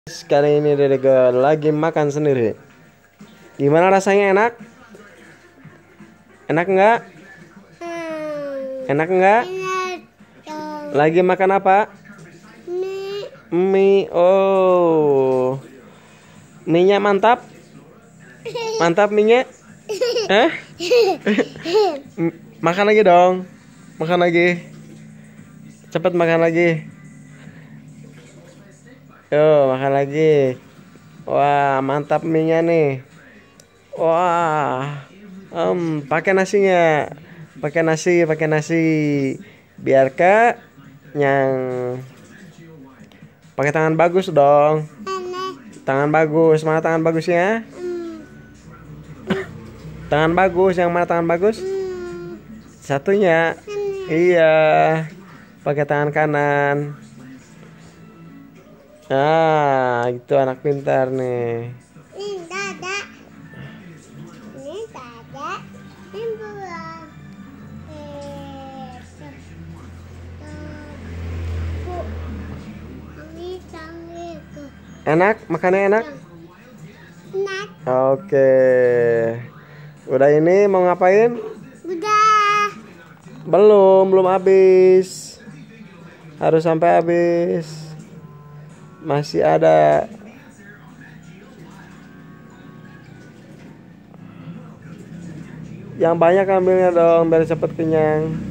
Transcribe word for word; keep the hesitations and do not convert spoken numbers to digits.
Sekali ini Dede lagi makan sendiri. Gimana rasanya, enak? Enak enggak? Enak enggak? Lagi makan apa? Mie. Mie. Oh. Mie-nya mantap? Mantap mie-nya? Eh? Makan lagi dong. Makan lagi. Cepat makan lagi. Yo, makan lagi. Wah, mantap mie-nya nih. Wah. Um, pakai nasinya. Pakai nasi, pakai nasi. Biar kenyang. Pakai tangan bagus dong. Tangan bagus. Mana tangan bagusnya? Tangan bagus, yang mana tangan bagus? Satunya. Iya. Pakai tangan kanan. Nah, itu anak pintar nih. Ini dada. Ini dada. Ini bulan. Eh, ini tangan. Enak? Makannya enak? Enak. Oke. Udah ini mau ngapain? Udah. Belum, belum habis. Harus sampai habis. Masih ada. Yang banyak ambilnya dong biar cepet kenyang.